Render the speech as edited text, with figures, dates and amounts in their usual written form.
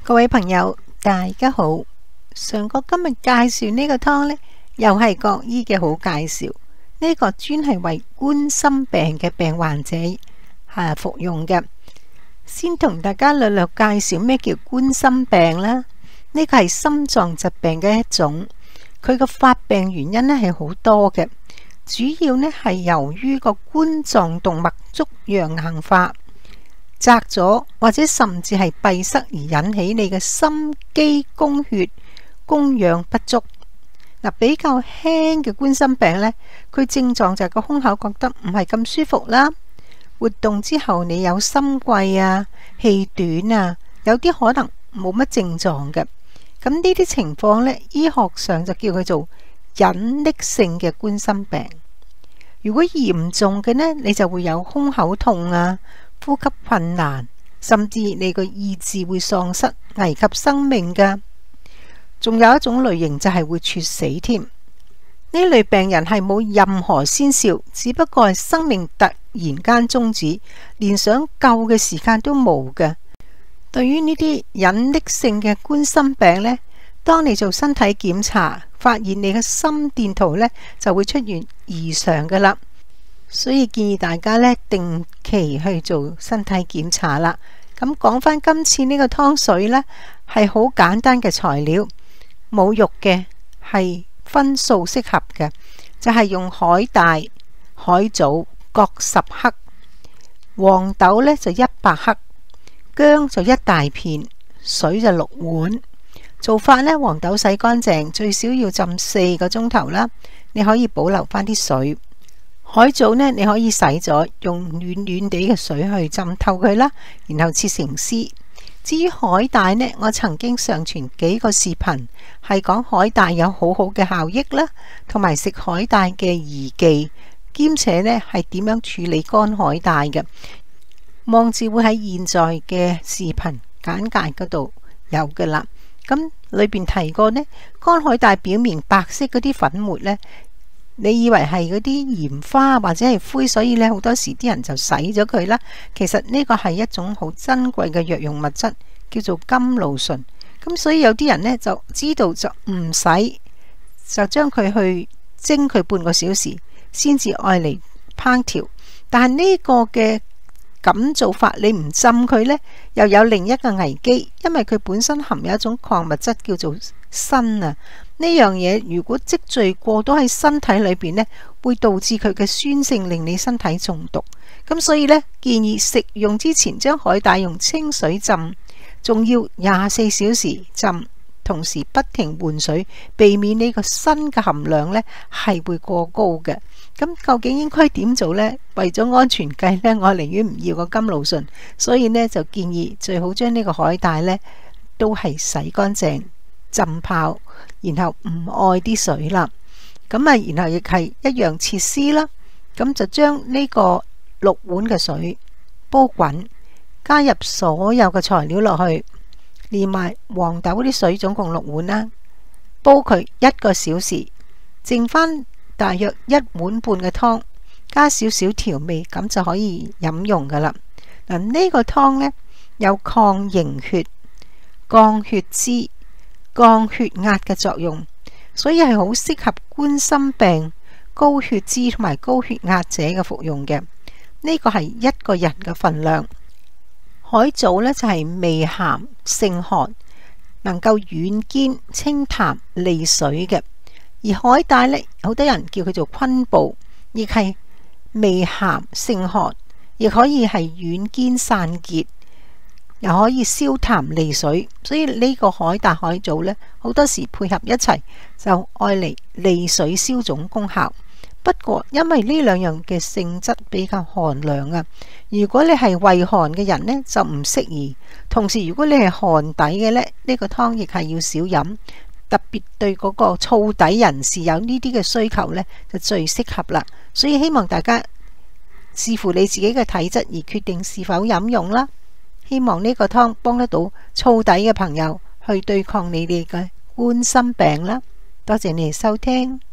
各位朋友，大家好。上個今日介紹呢個湯呢，又係國醫嘅好介紹。呢個專係為冠心病嘅病患者服用嘅。先同大家略略介紹咩叫冠心病啦。呢個係心臟疾病嘅一種，佢個發病原因呢係好多嘅，主要呢係由於個冠狀動脈粥樣硬化，窄咗或者甚至係閉塞而引起你嘅心肌供血供氧不足。比較輕嘅冠心病呢，佢症狀就係個胸口覺得唔係咁舒服啦，活動之後你有心悸啊、氣短啊，有啲可能冇乜症狀嘅。咁呢啲情況呢，醫學上就叫佢做隱匿性嘅冠心病。如果嚴重嘅呢，你就會有胸口痛啊、呼吸困難，甚至你個意志會喪失，危及生命噶。仲有一種類型就係會猝死添。呢類病人係冇任何先兆，只不過係生命突然間終止，連想救嘅時間都冇嘅。對於呢啲隱匿性嘅冠心病呢，當你做身體檢查，發現你嘅心電圖呢就會出現異常噶啦。所以建議大家呢定期去做身體檢查啦。咁講返今次呢個湯水呢，係好簡單嘅材料，冇肉嘅，係分數適合嘅，就係用海帶、海藻各10克，黃豆呢就100克，薑就1大片，水就6碗。做法呢，黃豆洗乾淨，最少要浸4個鐘頭啦。你可以保留返啲水。海藻呢，你可以洗咗，用暖暖地嘅水去浸透佢啦，然後切成絲。至於海帶呢，我曾經上傳幾個視頻，係講海帶有好好嘅效益啦，同埋食海帶嘅宜忌，兼且呢係點樣處理乾海帶嘅。網址會喺現在嘅視頻簡介嗰度有噶啦。咁裏邊提過呢，乾海帶表面白色嗰啲粉末呢，你以為係嗰啲鹽花或者係灰，所以呢好多時啲人就洗咗佢啦。其實呢個係一種好珍貴嘅藥用物質，叫做甘露醇。咁所以有啲人呢就知道就唔洗，就將佢去蒸佢半個小時，先至愛嚟烹調。但係呢個嘅咁做法，你唔浸佢呢，又有另一個危機，因為佢本身含有一種礦物質叫做砷啊。呢樣嘢如果積聚過多喺身體裏邊呢，會導致佢嘅酸性，令你身體中毒。咁所以呢，建議食用之前將海帶用清水浸，仲要24小時浸，同時不停換水，避免呢個砷嘅含量呢係會過高嘅。咁究竟應該點做呢？為咗安全計呢，我寧願唔要個甘露醇，所以呢，就建議最好將呢個海帶呢都係洗乾淨浸泡，然後唔愛啲水啦。咁然後亦係一樣切絲啦。咁就將呢個6碗嘅水煲滾，加入所有嘅材料落去，連埋黃豆啲水，總共6碗啦。煲佢1個小時，剩翻大約1碗半嘅湯，加少少調味，咁就可以飲用噶啦。嗱，呢個湯呢，有抗凝血、降血脂、降血壓嘅作用，所以係好適合冠心病、高血脂同埋高血壓者嘅服用嘅。呢個係1個人嘅份量。海藻呢，就係味鹹性寒，能夠軟堅清淡利水嘅。而海帶呢，好多人叫佢做昆布，亦係味鹹性寒，亦可以係軟堅散結，又可以消痰利水。所以呢個海帶海藻呢，好多時配合一齊就愛嚟利水消腫功效。不過因為呢兩樣嘅性質比較寒涼啊，如果你係胃寒嘅人呢，就唔適宜。同時如果你係寒底嘅呢，呢個湯亦係要少飲。特別對嗰個燥底人士有呢啲嘅需求呢，就最適合啦。所以希望大家視乎你自己嘅體質而決定是否飲用啦。希望呢個湯幫得到燥底嘅朋友去對抗你哋嘅冠心病啦。多謝你哋收聽。